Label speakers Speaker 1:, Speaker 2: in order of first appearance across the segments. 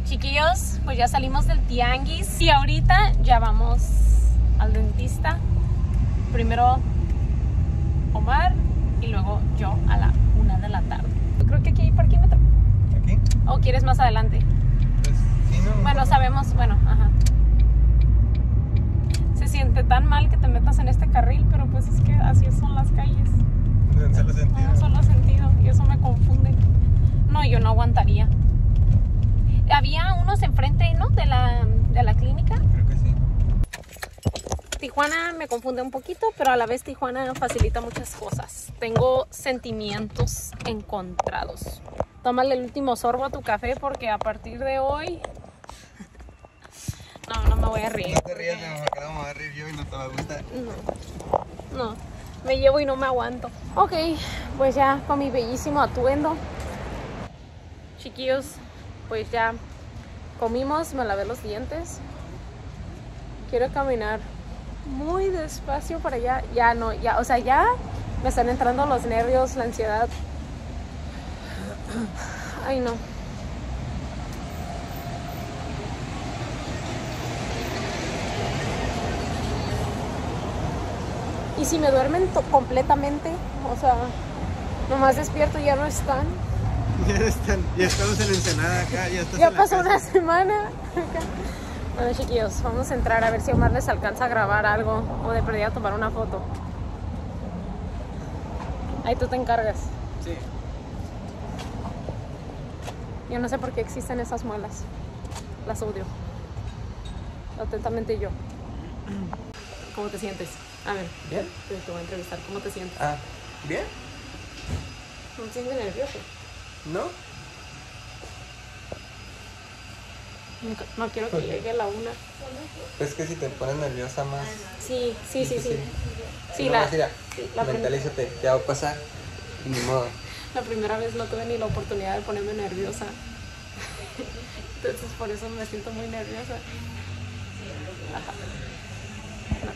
Speaker 1: Chiquillos, pues ya salimos del tianguis y ahorita ya vamos al dentista. Primero Omar y luego yo a la 1 de la tarde. Yo creo que aquí hay parquímetro.
Speaker 2: ¿Aquí?
Speaker 1: ¿O quieres más adelante?
Speaker 2: Pues sí, no.
Speaker 1: Bueno, sabemos, bueno, ajá. Se siente tan mal que te metas en este carril, pero pues es que así son las calles.
Speaker 2: En un solo sentido.
Speaker 1: En un solo sentido, y eso me confunde. No, yo no aguantaría. Había unos enfrente, ¿no? De la clínica.
Speaker 2: Creo que sí.
Speaker 1: Tijuana me confunde un poquito, pero a la vez Tijuana facilita muchas cosas. Tengo sentimientos encontrados. Tómale el último sorbo a tu café porque a partir de hoy... No me voy a reír.
Speaker 2: No te rías, mi mamá, que no me voy a reír yo y no te va a gustar.
Speaker 1: No, me llevo y no me aguanto. Ok, pues ya con mi bellísimo atuendo. Chiquillos, pues ya comimos, me lavé los dientes. Quiero caminar muy despacio para allá. Ya no, ya, o sea, ya me están entrando los nervios, la ansiedad. Ay, no. Y si me duermen completamente, o sea, nomás despierto y ya no están.
Speaker 2: Ya estamos en Ensenada acá,
Speaker 1: Ya pasó una semana. Bueno, chiquillos, vamos a entrar a ver si Omar les alcanza a grabar algo o de perdida tomar una foto. Ahí tú te encargas.
Speaker 2: Sí.
Speaker 1: Yo no sé por qué existen esas muelas. Las odio. Atentamente yo. ¿Cómo te sientes? A ver,
Speaker 2: ¿Bien?
Speaker 1: te voy a entrevistar. ¿Cómo te sientes?
Speaker 2: Ah, ¿bien?
Speaker 1: ¿No te sientes nervioso?
Speaker 2: ¿No?
Speaker 1: No quiero que llegue la 1.
Speaker 2: Pues que si te pones nerviosa más.
Speaker 1: Sí. Sí,
Speaker 2: Mentalízate, ya va a pasar. Y ni modo.
Speaker 1: La primera vez no tuve ni la oportunidad de ponerme nerviosa. Entonces por eso me siento muy nerviosa. Ajá. No.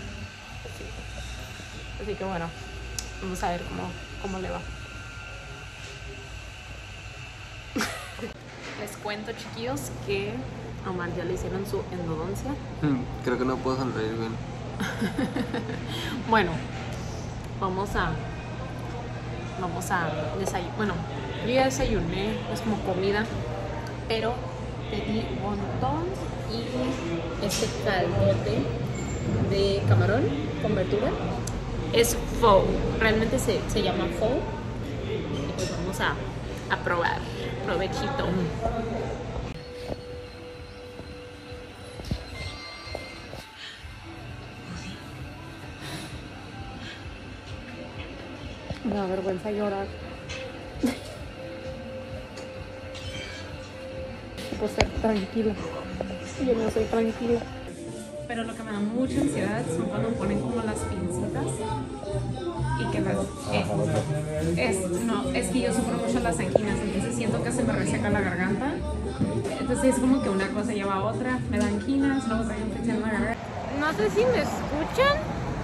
Speaker 1: Así que bueno, vamos a ver cómo le va. Les cuento, chiquillos, que a Omar ya le hicieron su endodoncia.
Speaker 2: Creo que no puedo sonreír bien.
Speaker 1: Bueno, vamos a desayunar. Bueno, yo ya desayuné, es como comida, pero pedí wonton y este caldote de camarón con verdura. Es pho, realmente se llama pho. Y pues vamos a probar. Provechito. Me da vergüenza llorar. Puedo ser tranquila. Yo no soy tranquila. Pero lo que me da mucha ansiedad son cuando ponen como las pincitas y que es que yo sufro mucho las anginas, entonces siento que se me reseca la garganta. Entonces es como que una cosa lleva a otra, me da anginas, luego traigo infección en la garganta. No sé si me escuchan.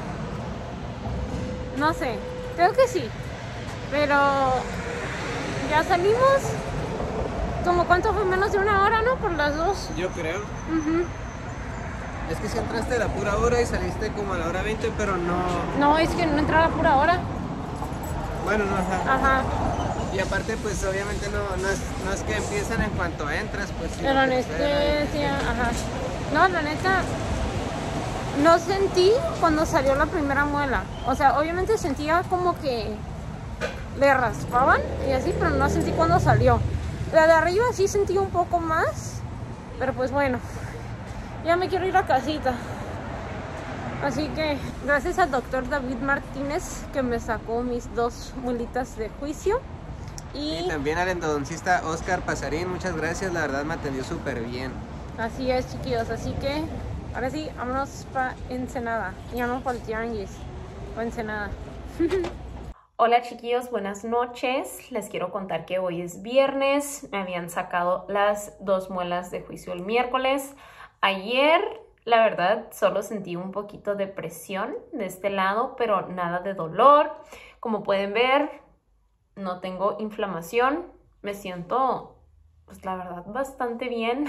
Speaker 1: No sé, creo que sí. Pero ya salimos. ¿Como cuánto fue? Menos de 1 hora, ¿no? Por las 2.
Speaker 2: Yo creo. Es que si entraste a la pura hora y saliste como a la hora 20, pero no...
Speaker 1: No, es que no entré a la pura hora.
Speaker 2: Bueno, no,
Speaker 1: Ajá.
Speaker 2: Y aparte, pues obviamente no es que empiezan en cuanto entras, pues... Sí,
Speaker 1: La anestesia, ajá. No, la neta, no sentí cuando salió la primera muela. O sea, obviamente sentía como que le raspaban y así, pero no sentí cuando salió. La de arriba sí sentí un poco más, pero pues bueno, ya me quiero ir a casita. Así que gracias al doctor David Martínez que me sacó mis 2 muelitas de juicio.
Speaker 2: Y también al endodoncista Oscar Pasarín, muchas gracias, la verdad me atendió súper bien.
Speaker 1: Así es, chiquillos, así que ahora sí, vámonos para Ensenada. Ya no para el tianguis, para Ensenada. Hola chiquillos, buenas noches. Les quiero contar que hoy es viernes. Me habían sacado las 2 muelas de juicio el miércoles. Ayer, la verdad, solo sentí un poquito de presión de este lado, pero nada de dolor. Como pueden ver, no tengo inflamación. Me siento pues la verdad, bastante bien.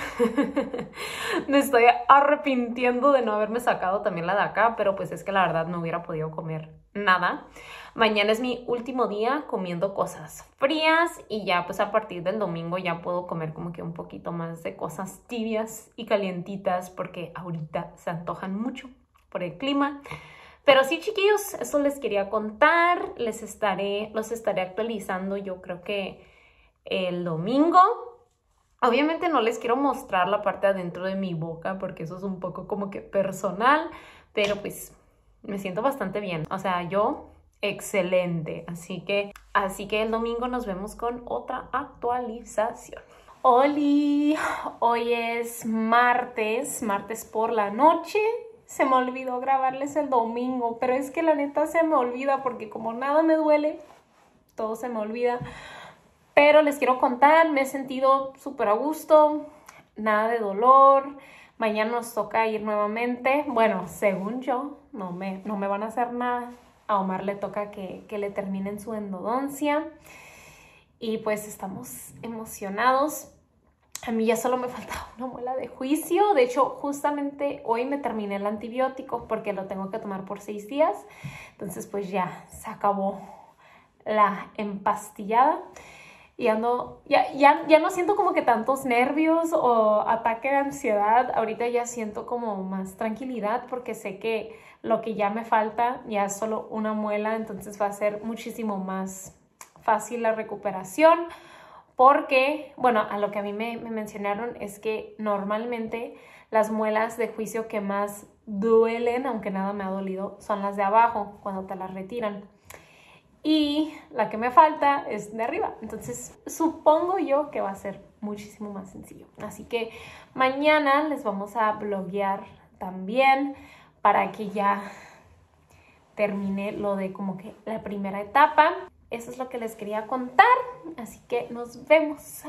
Speaker 1: Me estoy arrepintiendo de no haberme sacado también la de acá, pero pues es que la verdad no hubiera podido comer nada. Mañana es mi último día comiendo cosas frías y ya pues a partir del domingo ya puedo comer como que un poquito más de cosas tibias y calientitas porque ahorita se antojan mucho por el clima. Pero sí, chiquillos, eso les quería contar. Los estaré actualizando yo creo que el domingo. Obviamente no les quiero mostrar la parte adentro de mi boca porque eso es un poco como que personal, pero pues me siento bastante bien. O sea, yo excelente. Así que el domingo nos vemos con otra actualización. Oli, hoy es martes por la noche. Se me olvidó grabarles el domingo, pero es que la neta se me olvida porque como nada me duele, todo se me olvida. Pero les quiero contar, me he sentido súper a gusto, nada de dolor. Mañana nos toca ir nuevamente. Bueno, según yo, no me van a hacer nada. A Omar le toca que le terminen su endodoncia. Y pues estamos emocionados. A mí ya solo me falta una muela de juicio. De hecho, justamente hoy me terminé el antibiótico porque lo tengo que tomar por 6 días. Entonces, pues ya se acabó la empastillada. Y ando, ya no siento como que tantos nervios o ataque de ansiedad. Ahorita ya siento como más tranquilidad porque sé que lo que ya me falta ya es solo una muela. Entonces va a ser muchísimo más fácil la recuperación. Porque, bueno, a lo que a mí me mencionaron es que normalmente las muelas de juicio que más duelen, aunque nada me ha dolido, son las de abajo cuando te las retiran. Y la que me falta es de arriba. Entonces, supongo yo que va a ser muchísimo más sencillo. Así que mañana les vamos a bloguear también para que ya termine lo de como que la primera etapa. Eso es lo que les quería contar. Así que nos vemos.